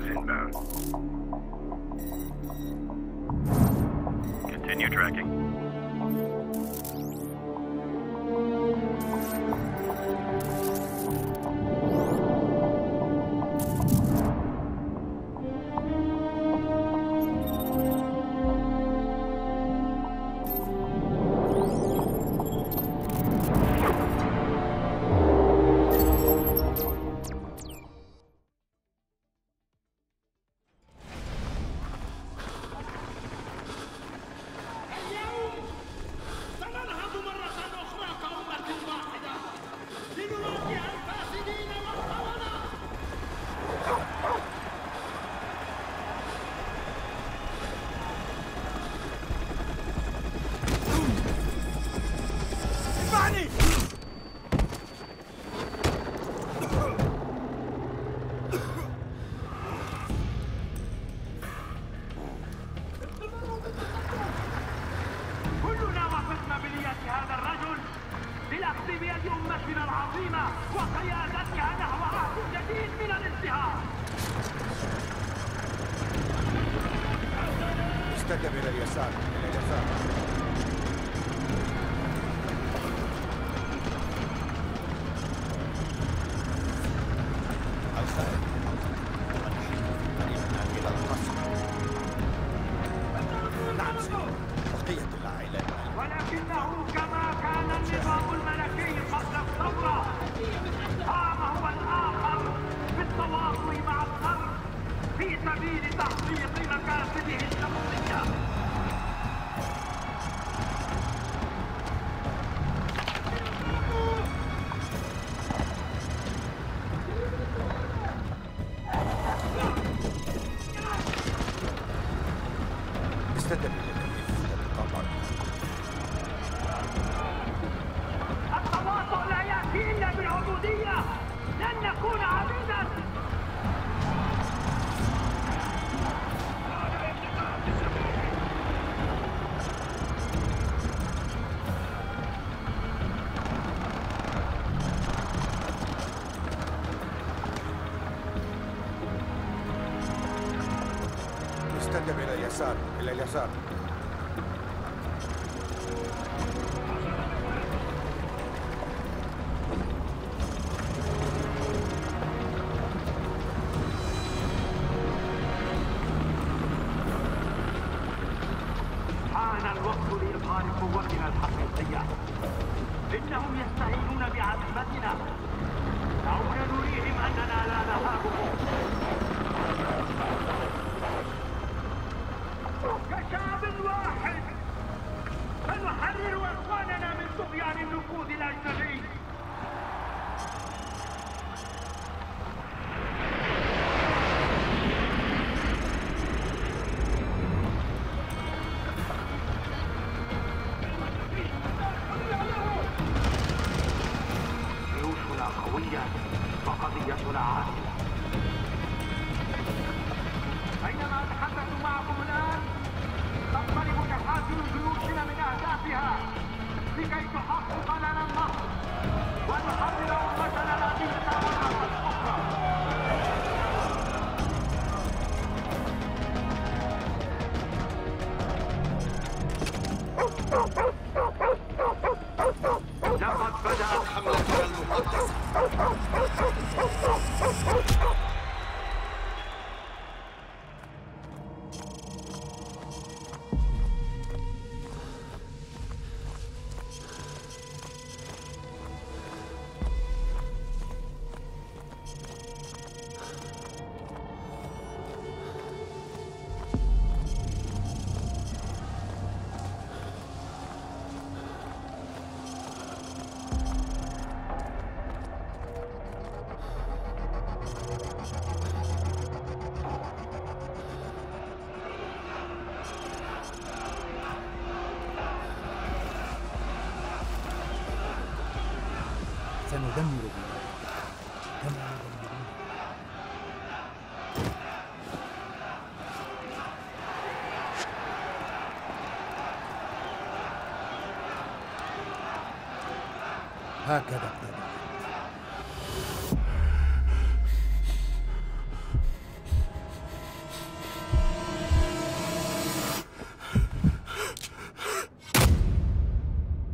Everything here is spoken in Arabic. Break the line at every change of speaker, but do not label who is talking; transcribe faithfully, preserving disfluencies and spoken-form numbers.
inbound. Continue tracking.
استتب إلى اليسار، إلى اليسار. الخارج. قريبا إلى القصر. نعم سيدي. بقية العائلات.
ولكنه كما كان النظام الملكي قبل الثورة، قام هو الآخر بالتواصل مع الغرب في سبيل تحقيق مكاسبه الشخصية.
استتب
التواطؤ لا يأتي إلا بالعبودية، لن نكون عبيدا.
استتب إلى اليسار، إلى اليسار.
حان الوقت لإظهار قوتنا الحقيقية. إنهم يستهينون بعزمتنا، دعونا نريهم أننا لا نهابهم. كشعب واحد سنحرر إخواننا من طغيان النفوذ الأجنبي. جيوشنا قوية وقضيتنا عادلة. بينما أتحدث معكم الآن تقترب تحاسن جيوشنا من أهدافها لكي تحقق لنا النصر ونحرر أمتنا العزيزة مرة أخرى. لقد بدأت حملتنا المقدسة.
سندمر بلادك كما يدمرون. هكذا ابتدأ.